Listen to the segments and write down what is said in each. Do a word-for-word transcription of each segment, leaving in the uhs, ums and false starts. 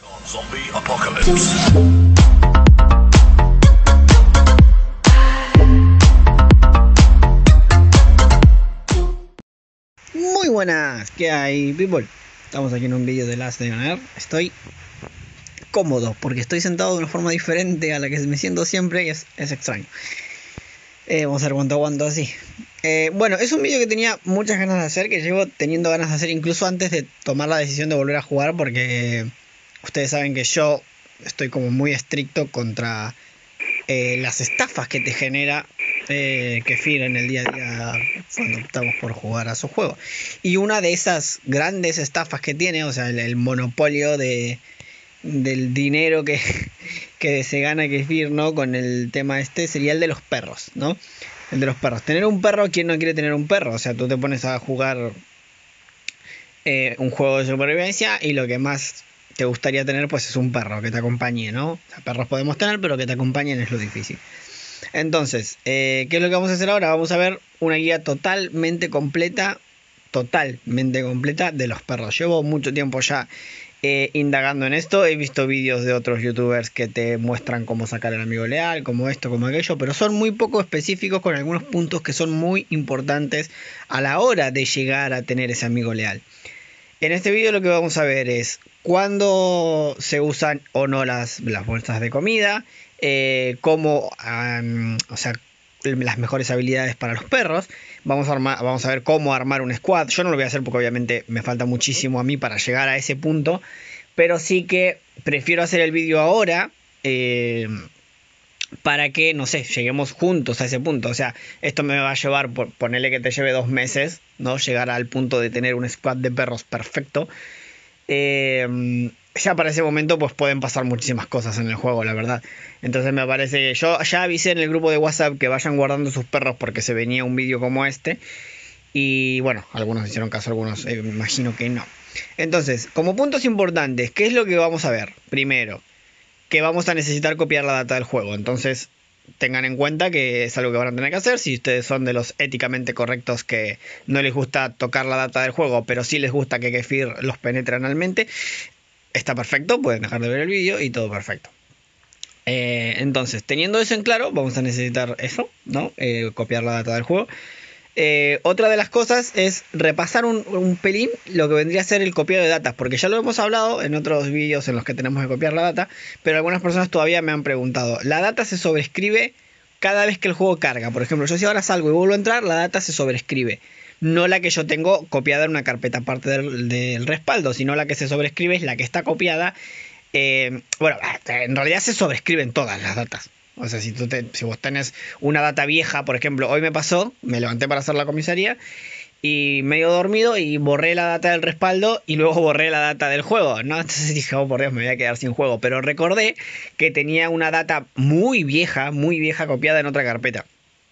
Zombie Apocalypse. Muy buenas, ¿qué hay, people? Estamos aquí en un vídeo de Last Day on Earth. Estoy cómodo porque estoy sentado de una forma diferente a la que me siento siempre y es, es extraño. Eh, vamos a ver cuánto aguanto así. Eh, bueno, es un vídeo que tenía muchas ganas de hacer, que llevo teniendo ganas de hacer incluso antes de tomar la decisión de volver a jugar, porque ustedes saben que yo estoy como muy estricto contra eh, las estafas que te genera eh, Kefir en el día a día cuando optamos por jugar a su juego. Y una de esas grandes estafas que tiene, o sea, el, el monopolio de, del dinero que, que se gana Kefir, ¿no? Con el tema este, sería el de los perros, ¿no? El de los perros. Tener un perro, ¿quién no quiere tener un perro? O sea, tú te pones a jugar eh, un juego de supervivencia y lo que más te gustaría tener pues es un perro que te acompañe, ¿no? O sea, perros podemos tener, pero que te acompañen es lo difícil. Entonces, eh, ¿qué es lo que vamos a hacer ahora? Vamos a ver una guía totalmente completa, totalmente completa de los perros. Llevo mucho tiempo ya eh, indagando en esto. He visto vídeos de otros youtubers que te muestran cómo sacar el amigo leal, como esto, como aquello, pero son muy poco específicos con algunos puntos que son muy importantes a la hora de llegar a tener ese amigo leal. En este vídeo lo que vamos a ver es cuándo se usan o no las, las bolsas de comida, eh, cómo, um, o sea, las mejores habilidades para los perros. Vamos a, armar, vamos a ver cómo armar un squad. Yo no lo voy a hacer porque obviamente me falta muchísimo a mí para llegar a ese punto, pero sí que prefiero hacer el vídeo ahora, eh, para que, no sé, lleguemos juntos a ese punto. O sea, esto me va a llevar, por ponerle que te lleve dos meses, ¿no? Llegar al punto de tener un squad de perros perfecto. Eh, ya para ese momento pues pueden pasar muchísimas cosas en el juego, la verdad. Entonces me parece que yo ya avisé en el grupo de WhatsApp que vayan guardando sus perros porque se venía un vídeo como este. Y bueno, algunos hicieron caso, algunos eh, me imagino que no. Entonces, como puntos importantes, ¿qué es lo que vamos a ver? Primero, que vamos a necesitar copiar la data del juego. Entonces tengan en cuenta que es algo que van a tener que hacer. Si ustedes son de los éticamente correctos que no les gusta tocar la data del juego, pero sí les gusta que Kefir los penetre analmente, está perfecto, pueden dejar de ver el vídeo y todo perfecto. Eh, entonces, teniendo eso en claro, vamos a necesitar eso, ¿no? Eh, copiar la data del juego. Eh, otra de las cosas es repasar un, un pelín lo que vendría a ser el copiado de datas, porque ya lo hemos hablado en otros vídeos en los que tenemos que copiar la data, pero algunas personas todavía me han preguntado. La data se sobrescribe cada vez que el juego carga. Por ejemplo, yo si ahora salgo y vuelvo a entrar, la data se sobrescribe. No la que yo tengo copiada en una carpeta aparte del, del respaldo, sino la que se sobrescribe es la que está copiada. Eh, bueno, en realidad se sobrescriben todas las datas. O sea, si, tú te, si vos tenés una data vieja, por ejemplo, hoy me pasó, me levanté para hacer la comisaría y medio dormido y borré la data del respaldo y luego borré la data del juego, ¿no? Entonces dije, oh por Dios, me voy a quedar sin juego. Pero recordé que tenía una data muy vieja, muy vieja copiada en otra carpeta.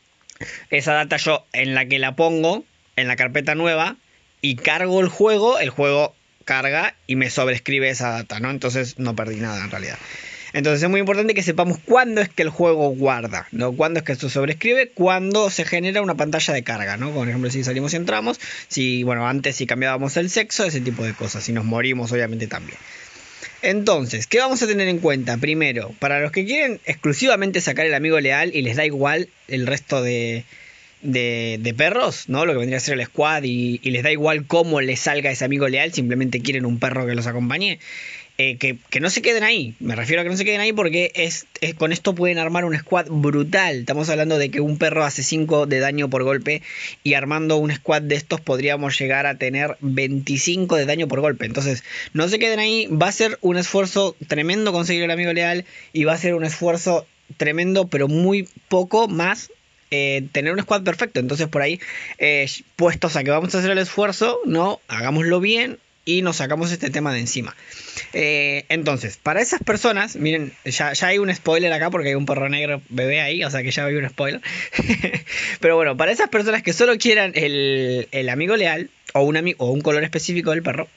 Esa data yo en la que la pongo, en la carpeta nueva, y cargo el juego, el juego carga y me sobrescribe esa data, ¿no? Entonces no perdí nada en realidad. Entonces es muy importante que sepamos cuándo es que el juego guarda, ¿no? Cuándo es que esto sobrescribe, cuándo se genera una pantalla de carga, ¿no? Por ejemplo, si salimos y entramos, si, bueno, antes si cambiábamos el sexo, ese tipo de cosas. Si nos morimos, obviamente también. Entonces, ¿qué vamos a tener en cuenta? Primero, para los que quieren exclusivamente sacar el amigo leal y les da igual el resto de, de, de perros, ¿no? Lo que vendría a ser el squad y, y les da igual cómo les salga ese amigo leal, simplemente quieren un perro que los acompañe. Eh, que, que no se queden ahí, me refiero a que no se queden ahí porque es, es, con esto pueden armar un squad brutal. Estamos hablando de que un perro hace cinco de daño por golpe y armando un squad de estos podríamos llegar a tener veinticinco de daño por golpe. Entonces no se queden ahí, va a ser un esfuerzo tremendo conseguir el amigo leal y va a ser un esfuerzo tremendo pero muy poco más eh, tener un squad perfecto. Entonces por ahí eh, puestos a que vamos a hacer el esfuerzo, no, hagámoslo bien y nos sacamos este tema de encima. Eh, entonces, para esas personas, miren, ya, ya hay un spoiler acá porque hay un perro negro bebé ahí, o sea que ya hay un spoiler. Pero bueno, para esas personas que solo quieran el, el amigo leal o un, ami o un color específico del perro,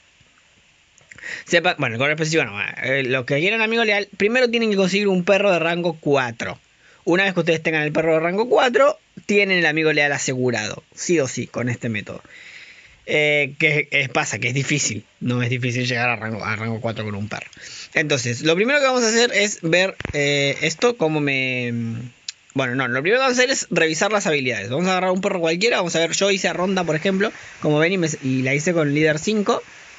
sepa, bueno, el color específico no, eh, lo que quieran amigo leal, primero tienen que conseguir un perro de rango cuatro. Una vez que ustedes tengan el perro de rango cuatro, tienen el amigo leal asegurado, sí o sí, con este método. Eh, que es, pasa que es difícil, no es difícil llegar a rango, a rango cuatro con un perro. Entonces, lo primero que vamos a hacer es ver eh, esto como me... Bueno, no, lo primero que vamos a hacer es revisar las habilidades. Vamos a agarrar un perro cualquiera, vamos a ver, yo hice a Ronda, por ejemplo, como ven, y, me, y la hice con líder cinco.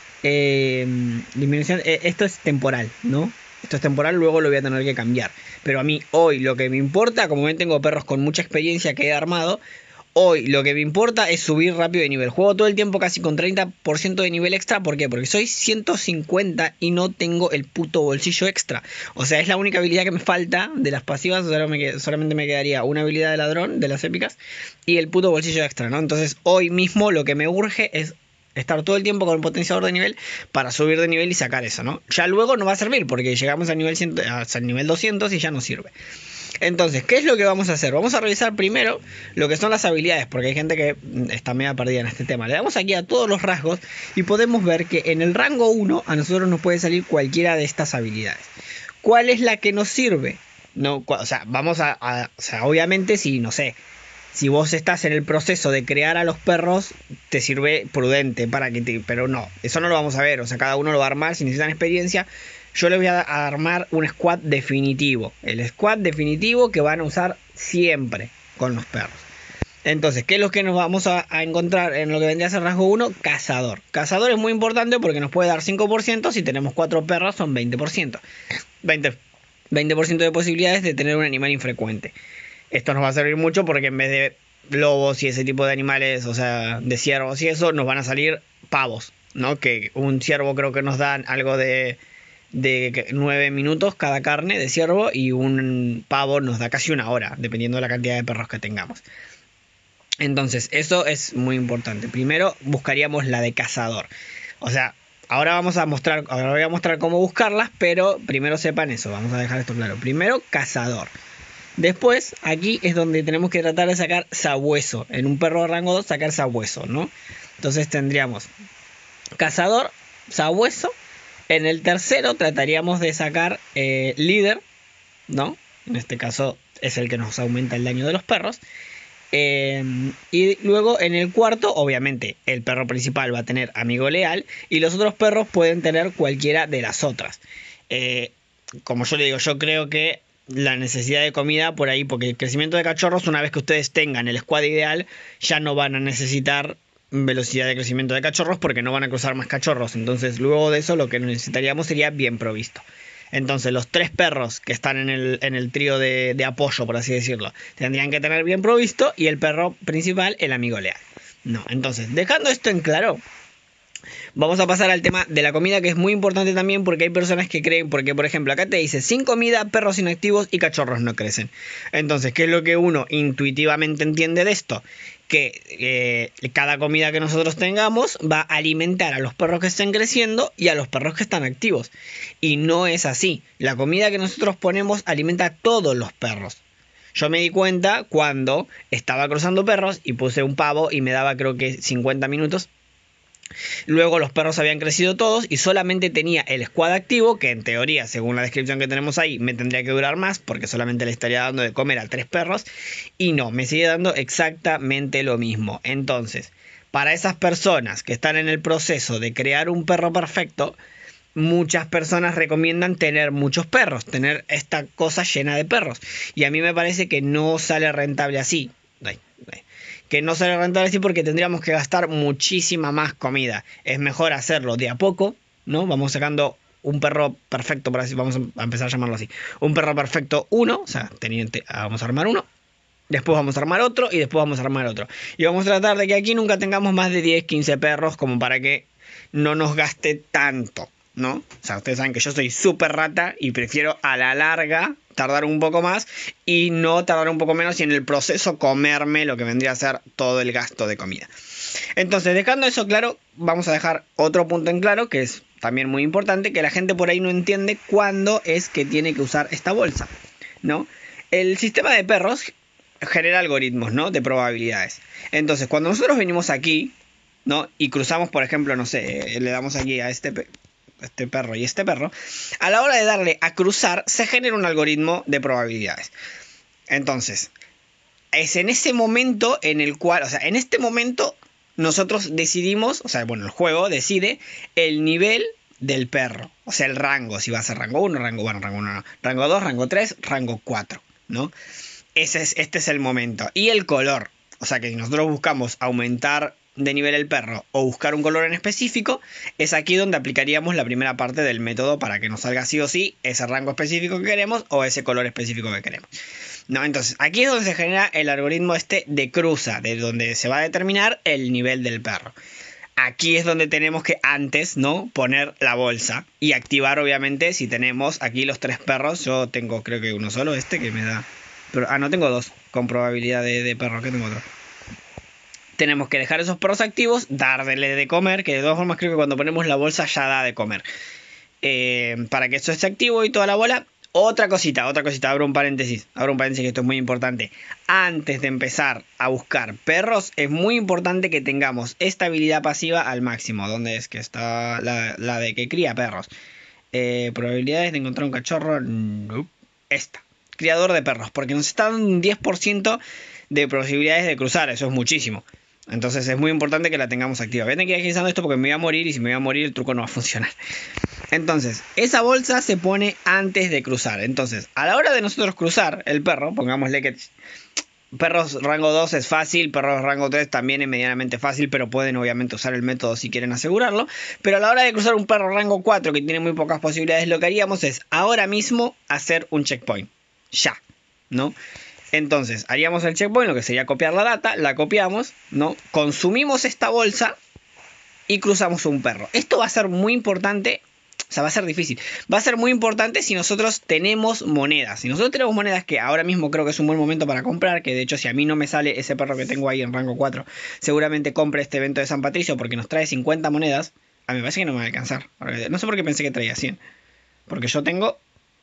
Eh, disminución, eh, esto es temporal, ¿no? Esto es temporal, luego lo voy a tener que cambiar. Pero a mí hoy lo que me importa, como ven tengo perros con mucha experiencia que he armado, hoy lo que me importa es subir rápido de nivel. Juego todo el tiempo casi con treinta por ciento de nivel extra. ¿Por qué? Porque soy ciento cincuenta y no tengo el puto bolsillo extra. O sea, es la única habilidad que me falta de las pasivas. Solo me, solamente me quedaría una habilidad de ladrón de las épicas y el puto bolsillo extra, ¿no? Entonces hoy mismo lo que me urge es estar todo el tiempo con el potenciador de nivel para subir de nivel y sacar eso, ¿no? Ya luego no va a servir porque llegamos al nivel, cien, al nivel doscientos y ya no sirve. Entonces, ¿qué es lo que vamos a hacer? Vamos a revisar primero lo que son las habilidades, porque hay gente que está medio perdida en este tema. Le damos aquí a todos los rasgos y podemos ver que en el rango uno a nosotros nos puede salir cualquiera de estas habilidades. ¿Cuál es la que nos sirve? No, o sea, vamos a, a o sea, obviamente si, no sé, si vos estás en el proceso de crear a los perros, te sirve prudente para que te... Pero no, eso no lo vamos a ver, o sea, cada uno lo va a armar si necesitan experiencia. Yo les voy a armar un squad definitivo. El squad definitivo que van a usar siempre con los perros. Entonces, ¿qué es lo que nos vamos a, a encontrar en lo que vendría a ser rasgo uno? Cazador. Cazador es muy importante porque nos puede dar cinco por ciento. Si tenemos cuatro perros son veinte por ciento. veinte, veinte por ciento de posibilidades de tener un animal infrecuente. Esto nos va a servir mucho porque en vez de lobos y ese tipo de animales, o sea, de ciervos y eso, nos van a salir pavos, ¿no? Que un ciervo creo que nos dan algo de... de nueve minutos cada carne de ciervo y un pavo nos da casi una hora, dependiendo de la cantidad de perros que tengamos. Entonces, eso es muy importante. Primero buscaríamos la de cazador. O sea, ahora vamos a mostrar, ahora voy a mostrar cómo buscarlas, pero primero sepan eso, vamos a dejar esto claro. Primero, cazador. Después, aquí es donde tenemos que tratar de sacar sabueso. En un perro de rango dos, sacar sabueso, ¿no? Entonces tendríamos cazador, sabueso. En el tercero trataríamos de sacar eh, líder, ¿no? En este caso es el que nos aumenta el daño de los perros. Eh, y luego en el cuarto, obviamente, el perro principal va a tener amigo leal y los otros perros pueden tener cualquiera de las otras. Eh, como yo le digo, yo creo que la necesidad de comida por ahí, porque el crecimiento de cachorros, una vez que ustedes tengan el squad ideal, ya no van a necesitar velocidad de crecimiento de cachorros porque no van a cruzar más cachorros. Entonces luego de eso lo que necesitaríamos sería bien provisto. Entonces los tres perros que están en el, en el trío de, de apoyo, por así decirlo, tendrían que tener bien provisto y el perro principal el amigo leal. No, entonces dejando esto en claro, vamos a pasar al tema de la comida, que es muy importante también porque hay personas que creen, porque por ejemplo acá te dice sin comida, perros inactivos y cachorros no crecen. Entonces, ¿qué es lo que uno intuitivamente entiende de esto? Que eh, cada comida que nosotros tengamos va a alimentar a los perros que estén creciendo y a los perros que están activos. Y no es así. La comida que nosotros ponemos alimenta a todos los perros. Yo me di cuenta cuando estaba cruzando perros y puse un pavo y me daba creo que cincuenta minutos. Luego los perros habían crecido todos y solamente tenía el squad activo, que en teoría, según la descripción que tenemos ahí, me tendría que durar más porque solamente le estaría dando de comer a tres perros. Y no, me sigue dando exactamente lo mismo. Entonces, para esas personas que están en el proceso de crear un perro perfecto, muchas personas recomiendan tener muchos perros, tener esta cosa llena de perros. Y a mí me parece que no sale rentable así. Ay, ay. Que no sale rentable así porque tendríamos que gastar muchísima más comida. Es mejor hacerlo de a poco, ¿no? Vamos sacando un perro perfecto, por así, vamos a empezar a llamarlo así. Un perro perfecto uno, o sea, teniente, vamos a armar uno. Después vamos a armar otro y después vamos a armar otro. Y vamos a tratar de que aquí nunca tengamos más de diez, quince perros como para que no nos gaste tanto, ¿no? O sea, ustedes saben que yo soy súper rata y prefiero a la larga tardar un poco más y no tardar un poco menos y en el proceso comerme lo que vendría a ser todo el gasto de comida. Entonces, dejando eso claro, vamos a dejar otro punto en claro que es también muy importante, que la gente por ahí no entiende cuándo es que tiene que usar esta bolsa, ¿no? El sistema de perros genera algoritmos, ¿no? De probabilidades. Entonces, cuando nosotros venimos aquí, ¿no? Y cruzamos, por ejemplo, no sé, le damos aquí a este este perro y este perro, a la hora de darle a cruzar se genera un algoritmo de probabilidades. Entonces, es en ese momento en el cual, o sea, en este momento nosotros decidimos, o sea, bueno, el juego decide el nivel del perro. O sea, el rango, si va a ser rango uno, rango, bueno, rango uno no, rango dos, rango tres, rango cuatro, ¿no? Ese es, este es el momento. Y el color, o sea que si nosotros buscamos aumentar de nivel el perro o buscar un color en específico, es aquí donde aplicaríamos la primera parte del método para que nos salga sí o sí ese rango específico que queremos o ese color específico que queremos. No, entonces aquí es donde se genera el algoritmo este de cruza, de donde se va a determinar el nivel del perro. Aquí es donde tenemos que antes, ¿no?, poner la bolsa y activar, obviamente, si tenemos aquí los tres perros. Yo tengo creo que uno solo, este que me da... Pero, ah, no, tengo dos con probabilidad de, de perro, que tengo otro. Tenemos que dejar esos perros activos, darle de comer, que de todas formas creo que cuando ponemos la bolsa ya da de comer. Eh, para que esto esté activo y toda la bola. Otra cosita, otra cosita, abro un paréntesis, abro un paréntesis que esto es muy importante. Antes de empezar a buscar perros, es muy importante que tengamos esta habilidad pasiva al máximo. ¿Dónde es que está la, la de que cría perros? Eh, probabilidades de encontrar un cachorro, no. Esta, criador de perros, porque nos está dando un diez por ciento de posibilidades de cruzar, eso es muchísimo. Entonces es muy importante que la tengamos activa. Voy a tener que ir agilizando esto porque me voy a morir y si me voy a morir el truco no va a funcionar. Entonces, esa bolsa se pone antes de cruzar. Entonces, a la hora de nosotros cruzar el perro, pongámosle que perros rango dos es fácil, perros rango tres también es medianamente fácil, pero pueden obviamente usar el método si quieren asegurarlo. Pero a la hora de cruzar un perro rango cuatro que tiene muy pocas posibilidades, lo que haríamos es ahora mismo hacer un checkpoint. Ya, ¿no? Entonces, haríamos el checkpoint, lo que sería copiar la data, la copiamos, ¿no? Consumimos esta bolsa y cruzamos un perro. Esto va a ser muy importante, o sea, va a ser difícil. Va a ser muy importante si nosotros tenemos monedas. Si nosotros tenemos monedas, que ahora mismo creo que es un buen momento para comprar, que de hecho si a mí no me sale ese perro que tengo ahí en rango cuatro, seguramente compre este evento de San Patricio porque nos trae cincuenta monedas. A mí me parece que no me va a alcanzar. No sé por qué pensé que traía cien. Porque yo tengo...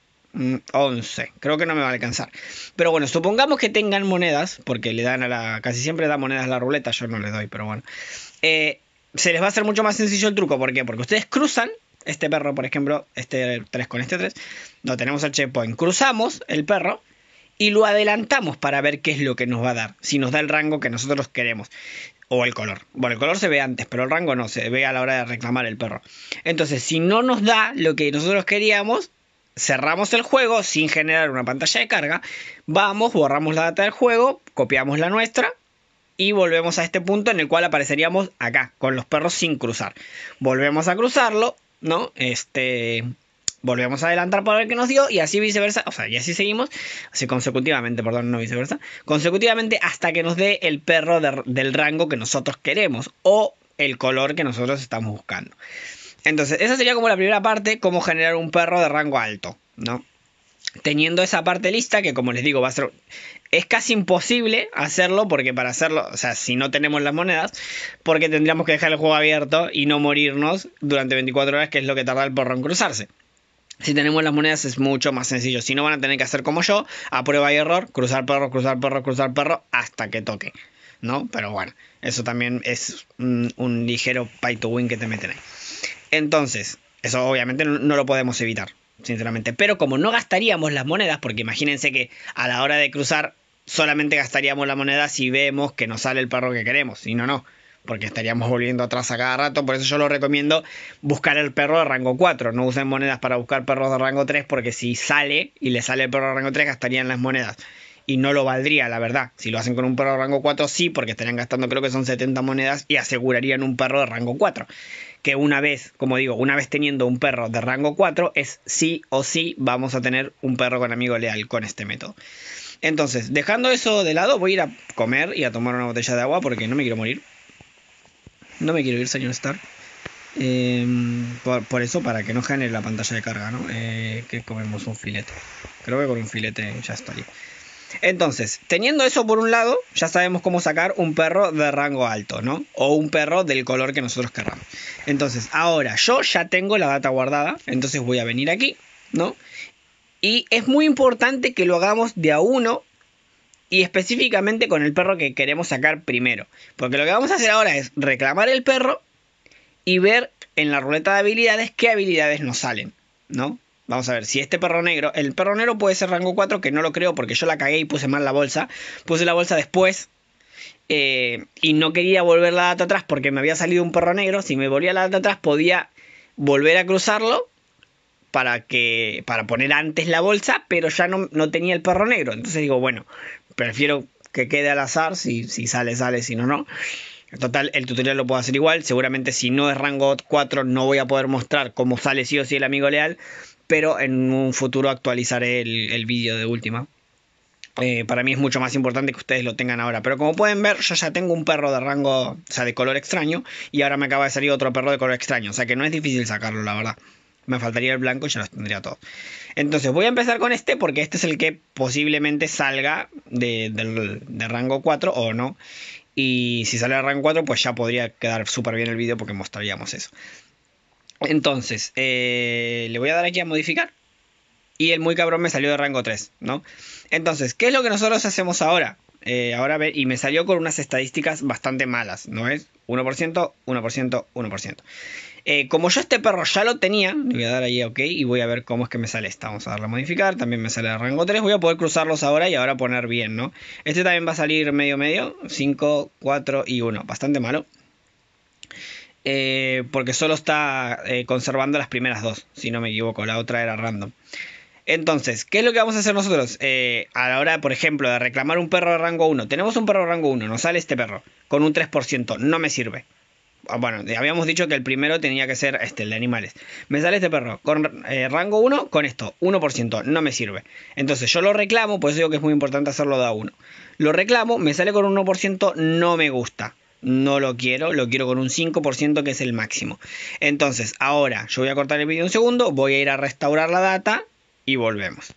once, creo que no me va a alcanzar. Pero bueno, supongamos que tengan monedas, porque le dan a la... casi siempre da monedas a la ruleta, yo no le doy, pero bueno. Eh, se les va a hacer mucho más sencillo el truco. ¿Por qué? Porque ustedes cruzan este perro, por ejemplo, este tres con este tres. No tenemos el checkpoint. Cruzamos el perro y lo adelantamos para ver qué es lo que nos va a dar. Si nos da el rango que nosotros queremos. O el color. Bueno, el color se ve antes, pero el rango no, se ve a la hora de reclamar el perro. Entonces, si no nos da lo que nosotros queríamos, cerramos el juego sin generar una pantalla de carga. Vamos, borramos la data del juego, copiamos la nuestra y volvemos a este punto en el cual apareceríamos acá, con los perros sin cruzar. Volvemos a cruzarlo, ¿no? Este... Volvemos a adelantar para ver qué nos dio y así viceversa, o sea, y así seguimos, así consecutivamente, perdón, no viceversa, consecutivamente hasta que nos dé el perro de, del rango que nosotros queremos o el color que nosotros estamos buscando. Entonces, esa sería como la primera parte, cómo generar un perro de rango alto, ¿no? Teniendo esa parte lista, que como les digo, va a ser... Es casi imposible hacerlo, porque para hacerlo, o sea, si no tenemos las monedas, porque tendríamos que dejar el juego abierto y no morirnos durante veinticuatro horas, que es lo que tarda el perro en cruzarse. Si tenemos las monedas es mucho más sencillo. Si no, van a tener que hacer como yo, a prueba y error, cruzar perro, cruzar perro, cruzar perro, hasta que toque, ¿no? Pero bueno, eso también es un, un ligero pay to win que te meten ahí. Entonces, eso obviamente no, no lo podemos evitar, sinceramente. Pero como no gastaríamos las monedas, porque imagínense que a la hora de cruzar solamente gastaríamos la moneda si vemos que nos sale el perro que queremos. Si no, no. Porque estaríamos volviendo atrás a cada rato. Por eso yo lo recomiendo buscar el perro de rango cuatro. No usen monedas para buscar perros de rango tres, porque si sale y le sale el perro de rango tres, gastarían las monedas. Y no lo valdría, la verdad. Si lo hacen con un perro de rango cuatro, sí, porque estarían gastando, creo que son setenta monedas y asegurarían un perro de rango cuatro. Que una vez, como digo, una vez teniendo un perro de rango cuatro, es sí o sí vamos a tener un perro con amigo leal con este método. Entonces, dejando eso de lado, voy a ir a comer y a tomar una botella de agua porque no me quiero morir. No me quiero ir, señor Stark. Eh, por, por eso, para que no genere la pantalla de carga, ¿no? Eh, que comemos un filete. Creo que con un filete ya estaría. Entonces, teniendo eso por un lado, ya sabemos cómo sacar un perro de rango alto, ¿no? O un perro del color que nosotros queramos. Entonces, ahora yo ya tengo la data guardada. Entonces voy a venir aquí, ¿no? Y es muy importante que lo hagamos de a uno. Y específicamente con el perro que queremos sacar primero. Porque lo que vamos a hacer ahora es reclamar el perro y ver en la ruleta de habilidades qué habilidades nos salen, ¿no? Vamos a ver si este perro negro... El perro negro puede ser rango cuatro, que no lo creo porque yo la cagué y puse mal la bolsa. Puse la bolsa después eh, y no quería volver la data atrás porque me había salido un perro negro. Si me volvía la data atrás podía volver a cruzarlo para que para poner antes la bolsa, pero ya no, no tenía el perro negro. Entonces digo, bueno, prefiero que quede al azar, si, si sale, sale, si no, no. En total, el tutorial lo puedo hacer igual. Seguramente si no es rango cuatro no voy a poder mostrar cómo sale sí o sí el amigo leal, pero en un futuro actualizaré el, el vídeo de última. Eh, para mí es mucho más importante que ustedes lo tengan ahora. Pero como pueden ver, yo ya tengo un perro de rango, o sea, de color extraño, y ahora me acaba de salir otro perro de color extraño. O sea que no es difícil sacarlo, la verdad. Me faltaría el blanco y ya los tendría todos. Entonces voy a empezar con este porque este es el que posiblemente salga de, de, de rango cuatro o no. Y si sale de rango cuatro pues ya podría quedar súper bien el vídeo porque mostraríamos eso. Entonces eh, le voy a dar aquí a modificar. Y el muy cabrón me salió de rango tres, ¿no? Entonces, ¿qué es lo que nosotros hacemos ahora? Eh, ahora ve, y me salió con unas estadísticas bastante malas, ¿no es? uno por ciento, uno por ciento, uno por ciento. Eh, como yo este perro ya lo tenía, le voy a dar ahí a OK y voy a ver cómo es que me sale esta. Vamos a darle a modificar, también me sale de rango tres. Voy a poder cruzarlos ahora y ahora poner bien, ¿no? Este también va a salir medio medio, cinco, cuatro y uno. Bastante malo. Eh, porque solo está eh, conservando las primeras dos, si no me equivoco. La otra era random. Entonces, ¿qué es lo que vamos a hacer nosotros? Eh, a la hora, por ejemplo, de reclamar un perro de rango uno. Tenemos un perro de rango uno, nos sale este perro con un tres por ciento, no me sirve. Bueno, habíamos dicho que el primero tenía que ser este, el de animales. Me sale este perro con eh, rango uno con esto, uno por ciento, no me sirve. Entonces yo lo reclamo, por eso digo que es muy importante hacerlo de a uno. Lo reclamo, me sale con un uno por ciento, no me gusta. No lo quiero, lo quiero con un cinco por ciento que es el máximo. Entonces ahora yo voy a cortar el vídeo un segundo, voy a ir a restaurar la data y volvemos.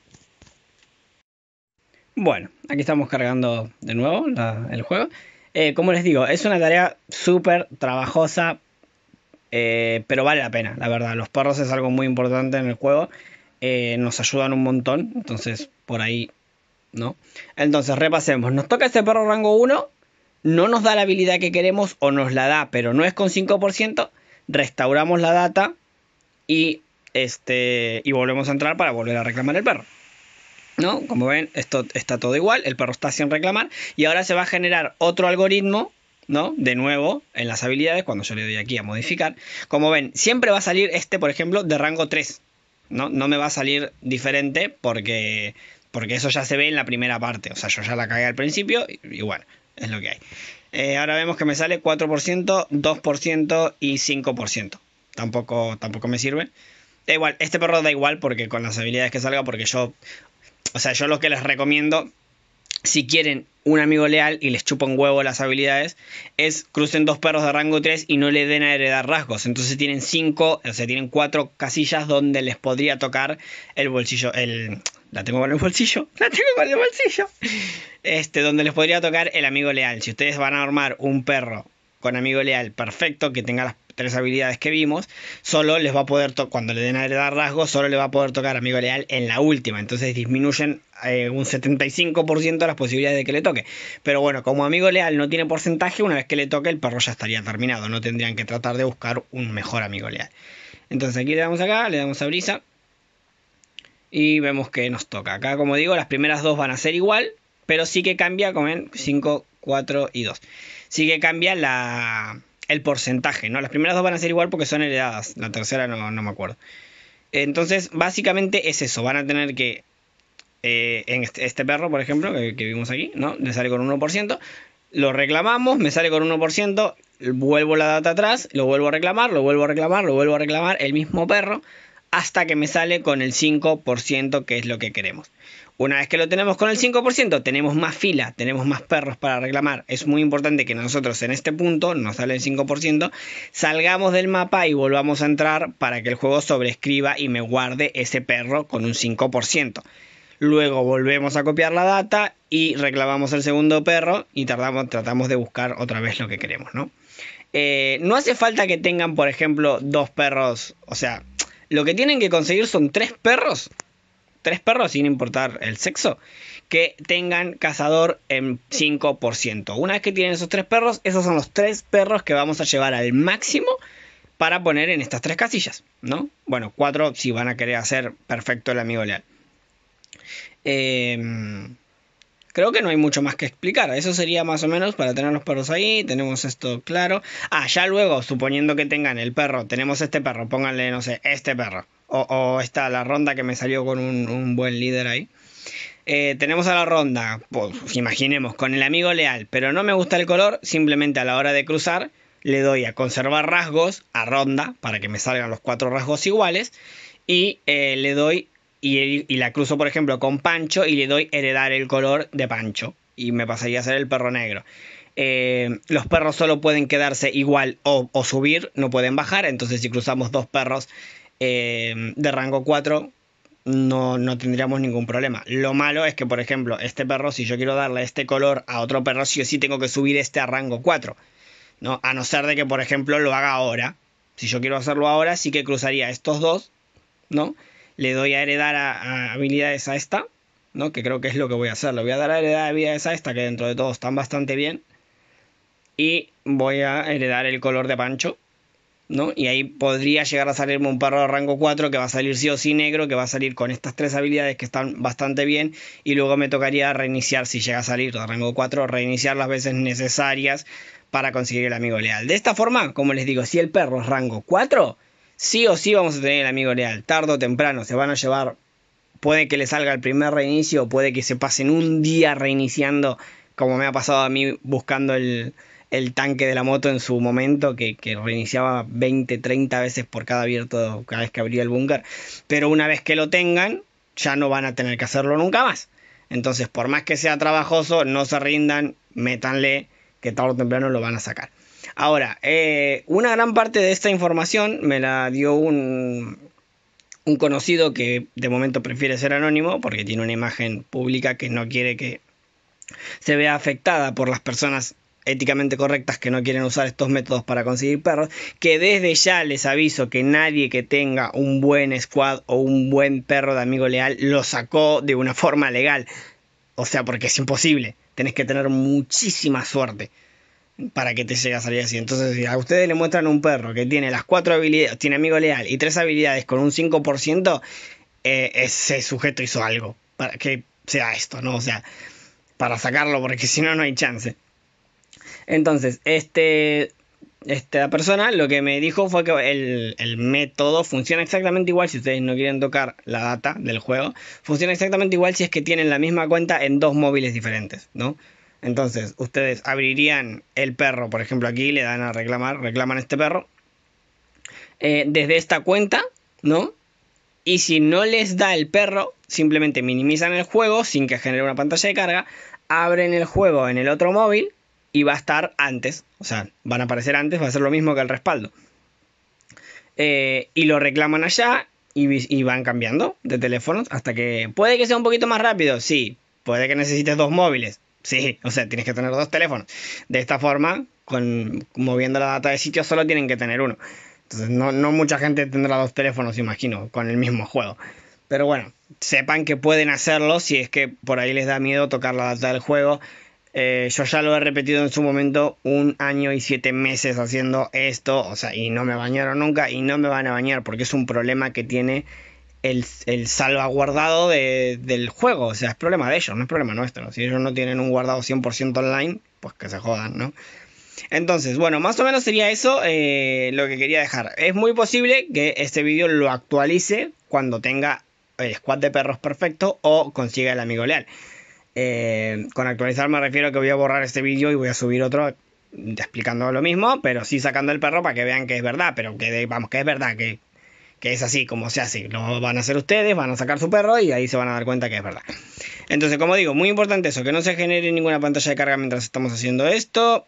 Bueno, aquí estamos cargando de nuevo la, el juego. Eh, como les digo, es una tarea súper trabajosa, eh, pero vale la pena, la verdad. Los perros es algo muy importante en el juego. Eh, nos ayudan un montón, entonces por ahí, ¿no? Entonces repasemos. Nos toca este perro rango uno, no nos da la habilidad que queremos o nos la da, pero no es con cinco por ciento. Restauramos la data y, este, y volvemos a entrar para volver a reclamar el perro, ¿no? Como ven, esto está todo igual, el perro está sin reclamar y ahora se va a generar otro algoritmo, ¿no? De nuevo, en las habilidades, cuando yo le doy aquí a modificar. Como ven, siempre va a salir este, por ejemplo, de rango tres, ¿no? No me va a salir diferente porque, porque eso ya se ve en la primera parte. O sea, yo ya la cagué al principio y, y bueno, es lo que hay. Eh, ahora vemos que me sale cuatro por ciento, dos por ciento y cinco por ciento. Tampoco, tampoco me sirve. Da igual, este perro da igual porque con las habilidades que salga, porque yo... O sea, yo lo que les recomiendo, si quieren un amigo leal y les chupa un huevo las habilidades, es crucen dos perros de rango tres y no le den a heredar rasgos. Entonces tienen cinco, o sea, tienen cuatro casillas donde les podría tocar el bolsillo, el... La tengo con el bolsillo, la tengo con el bolsillo. Este, donde les podría tocar el amigo leal. Si ustedes van a armar un perro con amigo leal perfecto, que tenga las tres habilidades que vimos, solo les va a poder tocar, cuando le den a heredar rasgos, solo le va a poder tocar amigo leal en la última. Entonces disminuyen eh, un setenta y cinco por ciento las posibilidades de que le toque. Pero bueno, como amigo leal no tiene porcentaje, una vez que le toque el perro ya estaría terminado. No tendrían que tratar de buscar un mejor amigo leal. Entonces aquí le damos acá, le damos a brisa y vemos que nos toca. Acá, como digo, las primeras dos van a ser igual, pero sí que cambia, como ven, cinco, cuatro y dos. Sí que cambia la... el porcentaje, ¿no? Las primeras dos van a ser igual porque son heredadas. La tercera no, no me acuerdo. Entonces, básicamente es eso. Van a tener que... Eh, en este, este perro, por ejemplo, que, que vimos aquí, ¿no? Le sale con un uno por ciento. Lo reclamamos, me sale con un uno por ciento. Vuelvo la data atrás, lo vuelvo a reclamar, lo vuelvo a reclamar, lo vuelvo a reclamar. El mismo perro. Hasta que me sale con el cinco por ciento, que es lo que queremos. Una vez que lo tenemos con el cinco por ciento, tenemos más fila, tenemos más perros para reclamar. Es muy importante que nosotros en este punto, nos sale el cinco por ciento, salgamos del mapa y volvamos a entrar para que el juego sobrescriba y me guarde ese perro con un cinco por ciento. Luego volvemos a copiar la data y reclamamos el segundo perro y tardamos, tratamos de buscar otra vez lo que queremos, ¿no? Eh, no hace falta que tengan, por ejemplo, dos perros, o sea... Lo que tienen que conseguir son tres perros, tres perros sin importar el sexo, que tengan cazador en cinco por ciento. Una vez que tienen esos tres perros, esos son los tres perros que vamos a llevar al máximo para poner en estas tres casillas, ¿no? Bueno, cuatro si van a querer hacer perfecto el amigo leal. Eh, creo que no hay mucho más que explicar. Eso sería más o menos para tener los perros ahí. Tenemos esto claro. Ah, ya luego, suponiendo que tengan el perro, tenemos este perro, pónganle, no sé, este perro. O, o esta, la ronda que me salió con un, un buen líder ahí. Eh, tenemos a la ronda, pues imaginemos, con el amigo leal, pero no me gusta el color, simplemente a la hora de cruzar le doy a conservar rasgos a ronda para que me salgan los cuatro rasgos iguales y eh, le doy y, y la cruzo por ejemplo con Pancho y le doy heredar el color de Pancho y me pasaría a ser el perro negro. Eh, los perros solo pueden quedarse igual o, o subir, no pueden bajar, entonces si cruzamos dos perros eh, de rango cuatro no, no tendríamos ningún problema. Lo malo es que, por ejemplo, este perro, si yo quiero darle este color a otro perro, sí o sí tengo que subir este a rango cuatro, ¿no? A no ser de que, por ejemplo, lo haga ahora. Si yo quiero hacerlo ahora, sí que cruzaría estos dos, ¿no? Le doy a heredar a, a habilidades a esta, ¿no? Que creo que es lo que voy a hacer. Le voy a dar a heredar habilidades a esta, que dentro de todo están bastante bien. Y voy a heredar el color de Pancho, ¿no? Y ahí podría llegar a salirme un perro de rango cuatro que va a salir sí o sí negro, que va a salir con estas tres habilidades que están bastante bien y luego me tocaría reiniciar, si llega a salir de rango cuatro, reiniciar las veces necesarias para conseguir el amigo leal. De esta forma, como les digo, si el perro es rango cuatro, sí o sí vamos a tener el amigo leal. Tarde o temprano se van a llevar, puede que le salga el primer reinicio, puede que se pasen un día reiniciando, como me ha pasado a mí buscando el... el tanque de la moto en su momento, que, que reiniciaba veinte, treinta veces por cada abierto, cada vez que abría el búnker, pero una vez que lo tengan, ya no van a tener que hacerlo nunca más. Entonces, por más que sea trabajoso, no se rindan, métanle, que tarde o temprano lo van a sacar. Ahora, eh, una gran parte de esta información me la dio un, un conocido que de momento prefiere ser anónimo, porque tiene una imagen pública que no quiere que se vea afectada por las personas éticamente correctas que no quieren usar estos métodos para conseguir perros, que desde ya les aviso que nadie que tenga un buen squad o un buen perro de amigo leal lo sacó de una forma legal, o sea, porque es imposible, tenés que tener muchísima suerte para que te llegue a salir así. Entonces, si a ustedes le muestran un perro que tiene las cuatro habilidades, tiene amigo leal y tres habilidades con un cinco por ciento, eh, ese sujeto hizo algo para que sea esto, ¿no? O sea, para sacarlo, porque si no, no hay chance. Entonces, este, esta persona lo que me dijo fue que el, el método funciona exactamente igual. Si ustedes no quieren tocar la data del juego, funciona exactamente igual si es que tienen la misma cuenta en dos móviles diferentes, ¿no? Entonces, ustedes abrirían el perro, por ejemplo, aquí le dan a reclamar, reclaman este perro, eh, desde esta cuenta, ¿no? Y si no les da el perro, simplemente minimizan el juego sin que genere una pantalla de carga, abren el juego en el otro móvil y va a estar antes, o sea, van a aparecer antes, va a ser lo mismo que el respaldo. Eh, y lo reclaman allá y, y van cambiando de teléfonos hasta que... ¿Puede que sea un poquito más rápido? Sí. ¿Puede que necesites dos móviles? Sí, o sea, tienes que tener dos teléfonos. De esta forma, con, moviendo la data de sitio, solo tienen que tener uno. Entonces, no, no mucha gente tendrá dos teléfonos, imagino, con el mismo juego. Pero bueno, sepan que pueden hacerlo si es que por ahí les da miedo tocar la data del juego. Eh, yo ya lo he repetido en su momento un año y siete meses haciendo esto, o sea, y no me bañaron nunca y no me van a bañar porque es un problema que tiene el, el salvaguardado de, del juego, o sea, es problema de ellos, no es problema nuestro. Si ellos no tienen un guardado cien por ciento online, pues que se jodan, ¿no? Entonces, bueno, más o menos sería eso eh, lo que quería dejar. Es muy posible que este vídeo lo actualice cuando tenga el squad de perros perfecto o consiga el amigo leal. Eh, con actualizar me refiero a que voy a borrar este vídeo y voy a subir otro explicando lo mismo, pero sí sacando el perro para que vean que es verdad, pero que vamos, que es verdad, que, que es así como se hace. Lo van a hacer ustedes, van a sacar su perro y ahí se van a dar cuenta que es verdad. Entonces, como digo, muy importante eso, que no se genere ninguna pantalla de carga mientras estamos haciendo esto.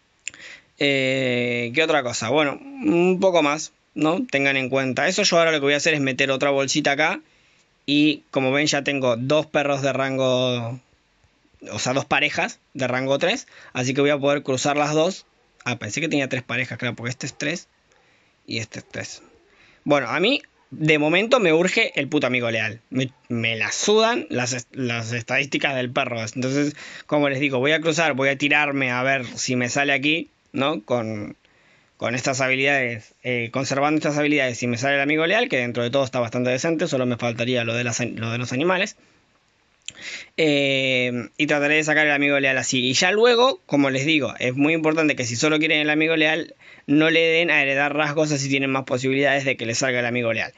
Eh, ¿Qué otra cosa? Bueno, un poco más, ¿no? Tengan en cuenta eso. Yo ahora lo que voy a hacer es meter otra bolsita acá y como ven ya tengo dos perros de rango... O sea, dos parejas de rango tres. Así que voy a poder cruzar las dos. Ah, pensé que tenía tres parejas, claro, porque este es tres y este es tres. Bueno, a mí, de momento, me urge el puto amigo leal. Me, me la sudan las, las estadísticas del perro. Entonces, como les digo, voy a cruzar, voy a tirarme a ver si me sale aquí, ¿no? Con, con estas habilidades, eh, conservando estas habilidades, si me sale el amigo leal, que dentro de todo está bastante decente. Solo me faltaría lo de, las, lo de los animales. Eh, y trataré de sacar el amigo leal así. Y ya luego, como les digo, es muy importante que si solo quieren el amigo leal, no le den a heredar rasgos, así tienen más posibilidades de que les salga el amigo leal.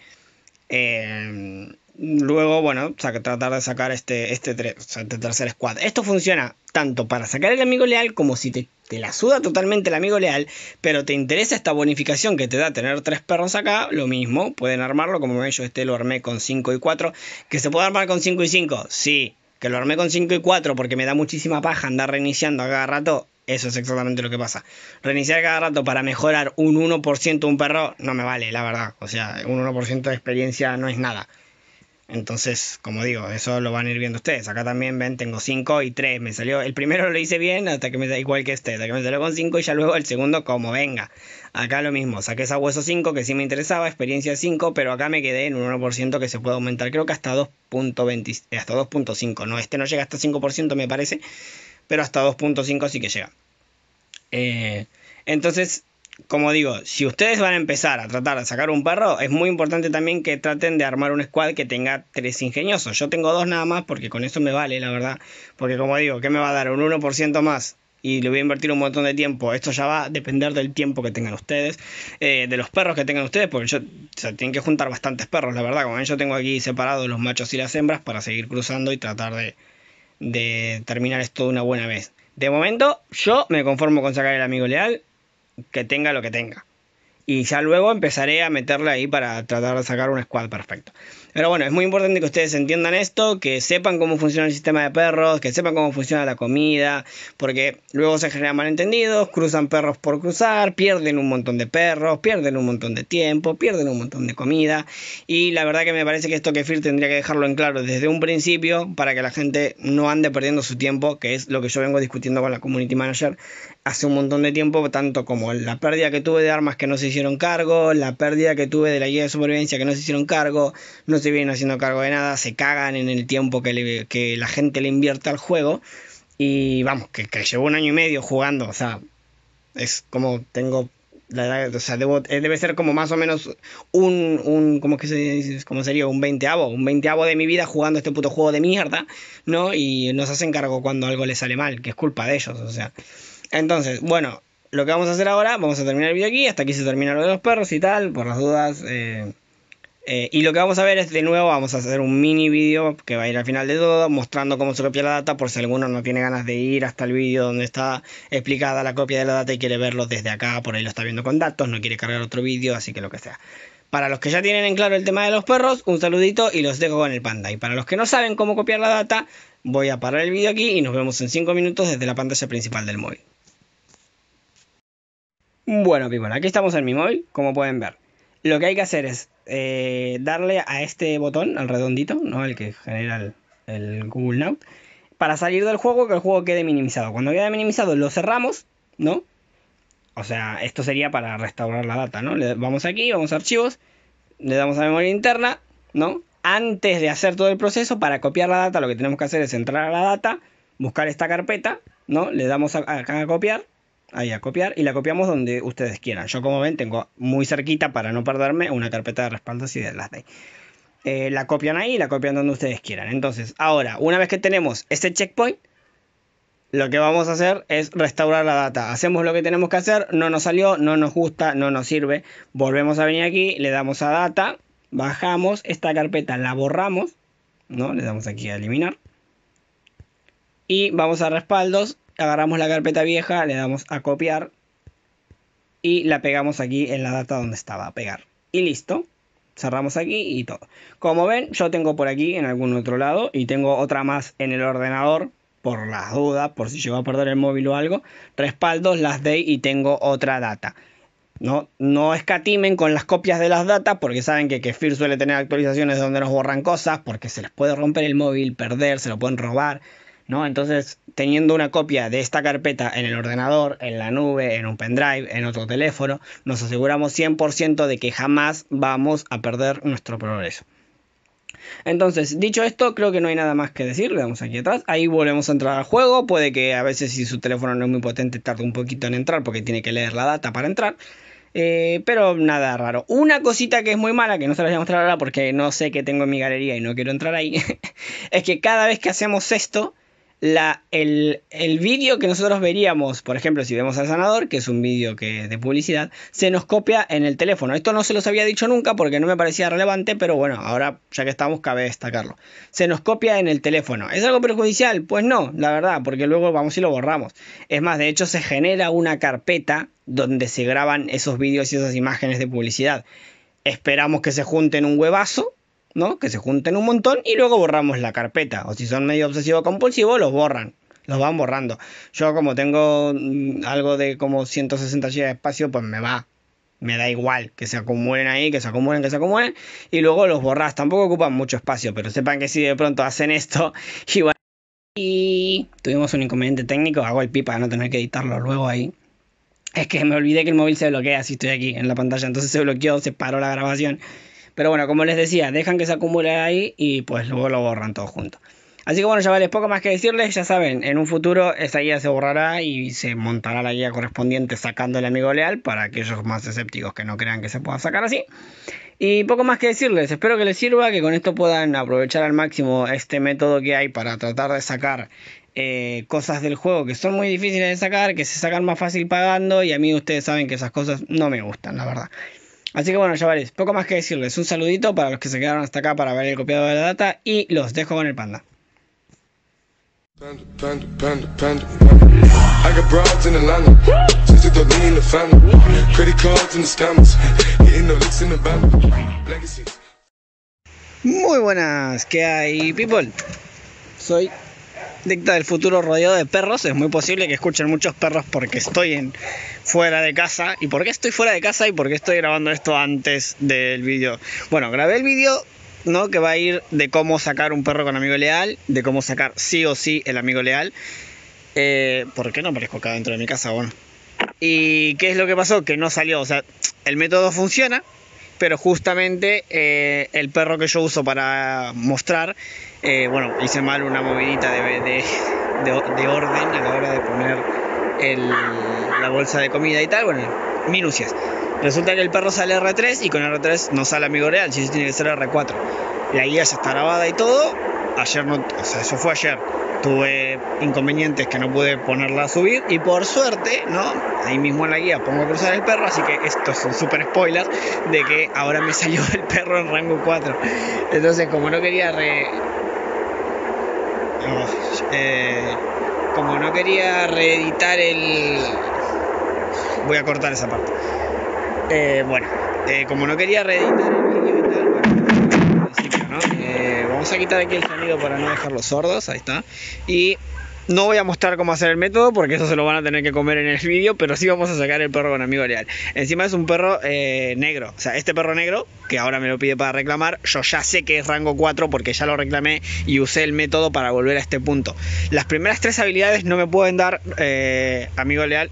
Eh, luego, bueno, tratar de sacar este, este, este tercer squad. Esto funciona tanto para sacar el amigo leal como si te, te la suda totalmente el amigo leal, pero te interesa esta bonificación que te da tener tres perros acá. Lo mismo, pueden armarlo, como ven, yo este lo armé con cinco y cuatro. ¿Que se puede armar con cinco y cinco? Sí. Que lo armé con cinco y cuatro porque me da muchísima paja andar reiniciando a cada rato. Eso es exactamente lo que pasa. Reiniciar cada rato para mejorar un uno por ciento un perro no me vale, la verdad. O sea, un uno por ciento de experiencia no es nada. Entonces, como digo, eso lo van a ir viendo ustedes. Acá también ven, tengo cinco y tres. Me salió, el primero lo hice bien hasta que me da igual que este, hasta que me salió con cinco y ya luego el segundo como venga. Acá lo mismo, saqué esa hueso cinco que sí me interesaba, experiencia cinco, pero acá me quedé en un uno por ciento que se puede aumentar, creo que hasta dos punto veinte, hasta dos punto cinco. No, este no llega hasta cinco por ciento me parece, pero hasta dos punto cinco sí que llega. Eh, entonces, como digo, si ustedes van a empezar a tratar de sacar un perro, es muy importante también que traten de armar un squad que tenga tres ingeniosos. Yo tengo dos nada más porque con eso me vale, la verdad. Porque como digo, ¿qué me va a dar? Un uno por ciento más y le voy a invertir un montón de tiempo. Esto ya va a depender del tiempo que tengan ustedes, eh, de los perros que tengan ustedes, porque yo, o sea, tienen que juntar bastantes perros, la verdad. Como ven, yo tengo aquí separados los machos y las hembras para seguir cruzando y tratar de, de terminar esto de una buena vez. De momento, yo me conformo con sacar el amigo leal, que tenga lo que tenga. Y ya luego empezaré a meterle ahí para tratar de sacar un squad perfecto. Pero bueno, es muy importante que ustedes entiendan esto, que sepan cómo funciona el sistema de perros, que sepan cómo funciona la comida, porque luego se generan malentendidos, cruzan perros por cruzar, pierden un montón de perros, pierden un montón de tiempo, pierden un montón de comida. Y la verdad que me parece que esto Kefir tendría que dejarlo en claro desde un principio para que la gente no ande perdiendo su tiempo, que es lo que yo vengo discutiendo con la community manager hace un montón de tiempo, tanto como la pérdida que tuve de armas que no se hicieron cargo, la pérdida que tuve de la guía de supervivencia que no se hicieron cargo, no se vienen haciendo cargo de nada, se cagan en el tiempo que, le, que la gente le invierte al juego. Y vamos, que, que llevo un año y medio jugando, o sea, es como tengo la edad, o sea, debo, debe ser como más o menos un, un ¿cómo que se dice? ¿Cómo sería? Un veinteavo, un veinteavo de mi vida jugando este puto juego de mierda, ¿no? Y nos hacen cargo cuando algo les sale mal, que es culpa de ellos, o sea. Entonces, bueno, lo que vamos a hacer ahora, vamos a terminar el vídeo aquí, hasta aquí se termina lo de los perros y tal, por las dudas. Eh, eh, y lo que vamos a ver es, de nuevo, vamos a hacer un mini vídeo que va a ir al final de todo, mostrando cómo se copia la data, por si alguno no tiene ganas de ir hasta el vídeo donde está explicada la copia de la data y quiere verlo desde acá, por ahí lo está viendo con datos, no quiere cargar otro vídeo, así que lo que sea. Para los que ya tienen en claro el tema de los perros, un saludito y los dejo con el panda. Y para los que no saben cómo copiar la data, voy a parar el vídeo aquí y nos vemos en cinco minutos desde la pantalla principal del móvil. Bueno, people, aquí estamos en mi móvil, como pueden ver. Lo que hay que hacer es eh, darle a este botón, al redondito, ¿no? El que genera el, el Google Now, para salir del juego, que el juego quede minimizado. Cuando quede minimizado lo cerramos, ¿no? O sea, esto sería para restaurar la data, ¿no? Le vamos aquí, vamos a archivos, le damos a memoria interna, ¿no? Antes de hacer todo el proceso, para copiar la data, lo que tenemos que hacer es entrar a la data, buscar esta carpeta, ¿no? Le damos acá a copiar. Ahí a copiar y la copiamos donde ustedes quieran. Yo, como ven, tengo muy cerquita para no perderme una carpeta de respaldos y de las de eh, la copian ahí y la copian donde ustedes quieran. Entonces, ahora, una vez que tenemos este checkpoint, lo que vamos a hacer es restaurar la data. Hacemos lo que tenemos que hacer, no nos salió, no nos gusta, no nos sirve. Volvemos a venir aquí, le damos a data, bajamos, esta carpeta la borramos, ¿no? Le damos aquí a eliminar. Y vamos a respaldos. Agarramos la carpeta vieja, le damos a copiar y la pegamos aquí en la data donde estaba, a pegar. Y listo. Cerramos aquí y todo. Como ven, yo tengo por aquí en algún otro lado y tengo otra más en el ordenador, por las dudas, por si llego a perder el móvil o algo. Respaldos, las de y tengo otra data. No, no escatimen con las copias de las datas porque saben que Kefir suele tener actualizaciones donde nos borran cosas porque se les puede romper el móvil, perder, se lo pueden robar, ¿no? Entonces, teniendo una copia de esta carpeta en el ordenador, en la nube, en un pendrive, en otro teléfono, nos aseguramos cien por ciento de que jamás vamos a perder nuestro progreso. Entonces, dicho esto, creo que no hay nada más que decir. Le damos aquí atrás, ahí volvemos a entrar al juego. Puede que a veces, si su teléfono no es muy potente, tarde un poquito en entrar porque tiene que leer la data para entrar. Eh, pero nada raro. Una cosita que es muy mala, que no se las voy a mostrar ahora porque no sé qué tengo en mi galería y no quiero entrar ahí, es que cada vez que hacemos esto, la, el, el vídeo que nosotros veríamos, por ejemplo, si vemos al sanador, que es un vídeo que, de publicidad, se nos copia en el teléfono. Esto no se los había dicho nunca porque no me parecía relevante, pero bueno, ahora ya que estamos, cabe destacarlo. Se nos copia en el teléfono. ¿Es algo perjudicial? Pues no, la verdad, porque luego vamos y lo borramos. Es más, de hecho se genera una carpeta donde se graban esos vídeos y esas imágenes de publicidad. Esperamos que se junten un huevazo, ¿no? Que se junten un montón y luego borramos la carpeta. O si son medio obsesivo compulsivo, los borran. Los van borrando. Yo como tengo mm, algo de como ciento sesenta gigas de espacio, pues me va. Me da igual que se acumulen ahí, que se acumulen, que se acumulen. Y luego los borras. Tampoco ocupan mucho espacio, pero sepan que si de pronto hacen esto, igual. Y tuvimos un inconveniente técnico. Hago el pipa de no tener que editarlo luego ahí. Es que me olvidé que el móvil se bloquea si estoy aquí en la pantalla. Entonces se bloqueó, se paró la grabación. Pero bueno, como les decía, dejan que se acumule ahí y pues luego lo borran todo junto. Así que bueno, chavales, poco más que decirles. Ya saben, en un futuro esta guía se borrará y se montará la guía correspondiente sacando el amigo leal para aquellos más escépticos que no crean que se pueda sacar así. Y poco más que decirles, espero que les sirva, que con esto puedan aprovechar al máximo este método que hay para tratar de sacar eh, cosas del juego que son muy difíciles de sacar, que se sacan más fácil pagando, y a mí ustedes saben que esas cosas no me gustan, la verdad. Así que bueno, chavales, poco más que decirles. Un saludito para los que se quedaron hasta acá para ver el copiado de la data y los dejo con el panda. Panda, panda, panda, panda, panda. I got broads in Atlanta, just to throw me in the family. Credit cards and the scammers, hitting the licks in the band. Legacies. Muy buenas, ¿qué hay, people? Soy Dicta del futuro rodeado de perros. Es muy posible que escuchen muchos perros porque estoy en, fuera de casa. ¿Y por qué estoy fuera de casa y por qué estoy grabando esto antes del vídeo? Bueno, grabé el vídeo, ¿no?, que va a ir de cómo sacar un perro con amigo leal, de cómo sacar sí o sí el amigo leal. Eh, ¿Por qué no aparezco acá dentro de mi casa? Bueno. ¿Y qué es lo que pasó? Que no salió. O sea, el método funciona, pero justamente eh, el perro que yo uso para mostrar, eh, bueno, hice mal una movidita de, de, de, de orden a la hora de poner el, la bolsa de comida y tal. Bueno, minucias. Resulta que el perro sale R tres y con R tres no sale amigo real, si tiene que ser R cuatro. La guía ya está grabada y todo. Ayer no, o sea, eso fue ayer. Tuve inconvenientes que no pude ponerla a subir y por suerte, ¿no?, ahí mismo en la guía pongo a cruzar el perro, así que estos son super spoilers de que ahora me salió el perro en rango cuatro. Entonces, como no quería re... Oh, eh, como no quería reeditar el... Voy a cortar esa parte. Eh, bueno, eh, como no quería reeditar el vídeo y tal, bueno, al principio, ¿no? Eh, vamos a quitar aquí el sonido para no dejarlos sordos, ahí está. Y no voy a mostrar cómo hacer el método porque eso se lo van a tener que comer en el vídeo, pero sí vamos a sacar el perro con amigo leal. Encima es un perro eh, negro, o sea, este perro negro, que ahora me lo pide para reclamar, yo ya sé que es rango cuatro porque ya lo reclamé y usé el método para volver a este punto. Las primeras tres habilidades no me pueden dar eh, amigo leal.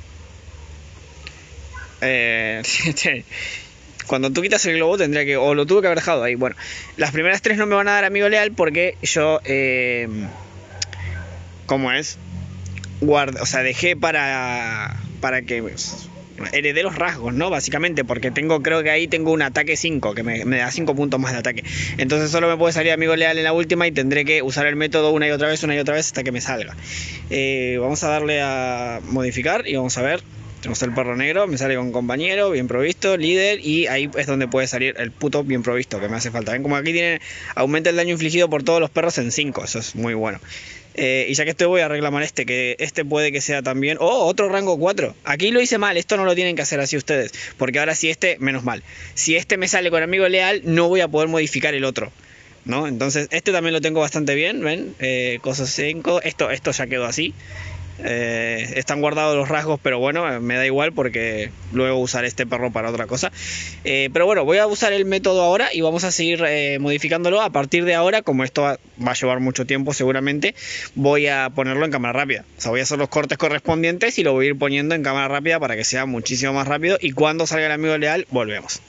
Eh, cuando tú quitas el globo tendría que, o lo tuve que haber dejado ahí. Bueno, las primeras tres no me van a dar amigo leal porque yo eh, ¿cómo es? Guarda, o sea, dejé para para que pues, heredé los rasgos, ¿no? Básicamente, porque tengo, creo que ahí tengo un ataque cinco, que me, me da cinco puntos más de ataque. Entonces solo me puede salir amigo leal en la última y tendré que usar el método una y otra vez, una y otra vez hasta que me salga. Eh, vamos a darle a modificar y vamos a ver. Tenemos el perro negro, me sale con compañero, bien provisto, líder, y ahí es donde puede salir el puto bien provisto que me hace falta. Ven como aquí tiene, aumenta el daño infligido por todos los perros en cinco, eso es muy bueno. Eh, y ya que estoy voy a reclamar este, que este puede que sea también... ¡Oh! Otro rango cuatro. Aquí lo hice mal, esto no lo tienen que hacer así ustedes, porque ahora si este, menos mal. Si este me sale con amigo leal, no voy a poder modificar el otro, ¿no? Entonces este también lo tengo bastante bien, ¿ven? Eh, cosas cinco, esto, esto ya quedó así. Eh, están guardados los rasgos, pero bueno, me da igual porque luego usaré este perro para otra cosa. Eh, pero bueno, voy a usar el método ahora y vamos a seguir eh, modificándolo. A partir de ahora, como esto va, va a llevar mucho tiempo seguramente, voy a ponerlo en cámara rápida. O sea, voy a hacer los cortes correspondientes y lo voy a ir poniendo en cámara rápida para que sea muchísimo más rápido. Y cuando salga el amigo leal, volvemos.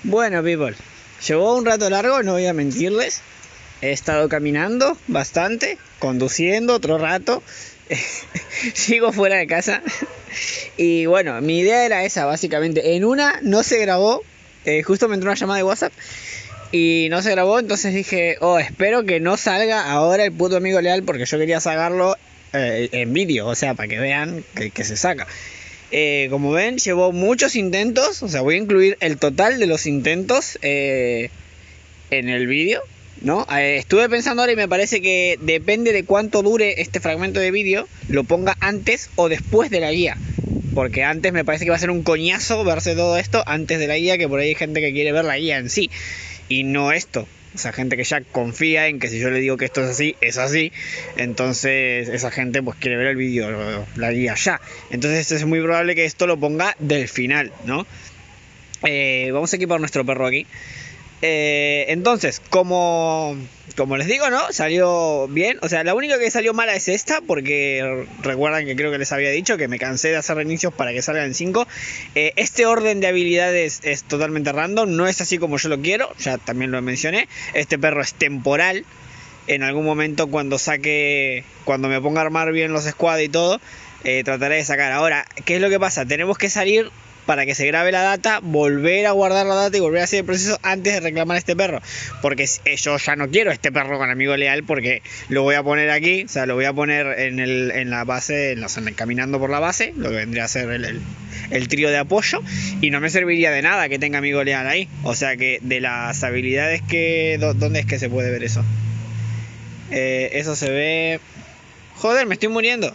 Bueno, people, llevó un rato largo, no voy a mentirles. He estado caminando bastante, conduciendo otro rato. Sigo fuera de casa. Y bueno, mi idea era esa, básicamente. En una no se grabó. Eh, justo me entró una llamada de WhatsApp y no se grabó. Entonces dije, oh, espero que no salga ahora el puto amigo leal, porque yo quería sacarlo eh, en vídeo. O sea, para que vean que, que se saca. Eh, como ven, llevó muchos intentos. O sea, voy a incluir el total de los intentos eh, en el vídeo, ¿no? Eh, estuve pensando ahora y me parece que depende de cuánto dure este fragmento de vídeo, lo ponga antes o después de la guía. Porque antes me parece que va a ser un coñazo verse todo esto antes de la guía, que por ahí hay gente que quiere ver la guía en sí y no esto. O sea, gente que ya confía en que si yo le digo que esto es así, es así. Entonces esa gente pues quiere ver el vídeo, la guía ya. Entonces es muy probable que esto lo ponga del final, ¿no? Eh, vamos a equipar nuestro perro aquí. Eh, entonces, como, como les digo, ¿no? Salió bien. O sea, la única que salió mala es esta, porque recuerdan que creo que les había dicho que me cansé de hacer reinicios para que salgan en cinco. eh, Este orden de habilidades es totalmente random, no es así como yo lo quiero. Ya también lo mencioné. Este perro es temporal. En algún momento cuando saque, cuando me ponga a armar bien los squad y todo, eh, trataré de sacar. Ahora, ¿qué es lo que pasa? Tenemos que salir para que se grabe la data, volver a guardar la data y volver a hacer el proceso antes de reclamar este perro. Porque yo ya no quiero este perro con amigo leal, porque lo voy a poner aquí, o sea, lo voy a poner en, el, en la base, en la, en el, caminando por la base, lo que vendría a ser el, el, el trío de apoyo, y no me serviría de nada que tenga amigo leal ahí. O sea que de las habilidades que... ¿Dónde es que se puede ver eso? Eh, eso se ve... Joder, me estoy muriendo.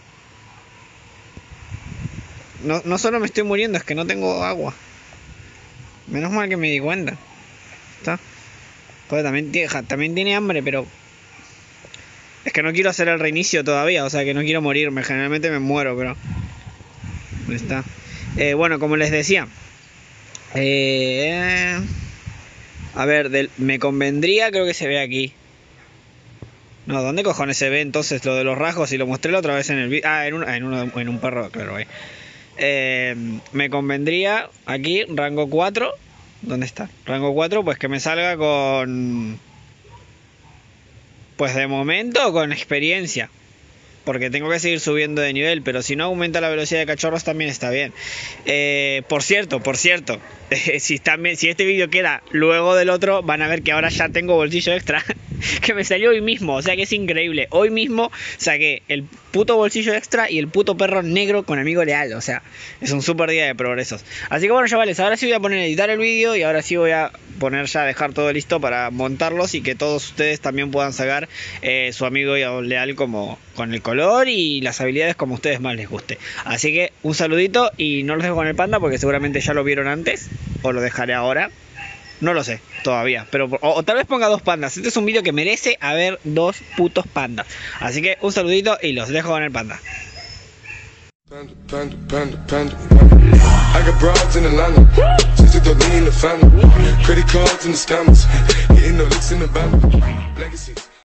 No, no solo me estoy muriendo, es que no tengo agua. Menos mal que me di cuenta. ¿Está? Pues también, también tiene hambre, pero... Es que no quiero hacer el reinicio todavía, o sea que no quiero morirme. Generalmente me muero, pero... ¿Dónde está? Eh, bueno, como les decía... Eh... A ver, del, me convendría, creo que se ve aquí. No, ¿dónde cojones se ve entonces lo de los rasgos? Y lo mostré la otra vez en el vídeo. Ah, en un, en, uno, en un perro, claro, ahí. Eh, me convendría aquí rango cuatro. ¿Dónde está? Rango cuatro, pues que me salga con... Pues de momento con experiencia, porque tengo que seguir subiendo de nivel. Pero si no aumenta la velocidad de cachorros también está bien. eh, Por cierto, por cierto eh, si, también, si este vídeo queda luego del otro, van a ver que ahora ya tengo bolsillo extra que me salió hoy mismo, o sea que es increíble. Hoy mismo saqué el puto bolsillo extra y el puto perro negro con amigo leal. O sea, es un super día de progresos. Así que bueno, chavales, ahora sí voy a poner a editar el vídeo. Y ahora sí voy a poner ya a dejar todo listo para montarlos, y que todos ustedes también puedan sacar eh, su amigo leal como con el color y las habilidades como a ustedes más les guste. Así que un saludito, y no los dejo con el panda porque seguramente ya lo vieron antes, o lo dejaré ahora. No lo sé todavía, pero o, o tal vez ponga dos pandas. Este es un vídeo que merece haber dos putos pandas. Así que un saludito y los dejo con el panda. Panda, panda, panda, panda, panda. I got broads in Atlanta, just to lean the family. Credit cards and the scammers, hitting the licks in the band. Legacies.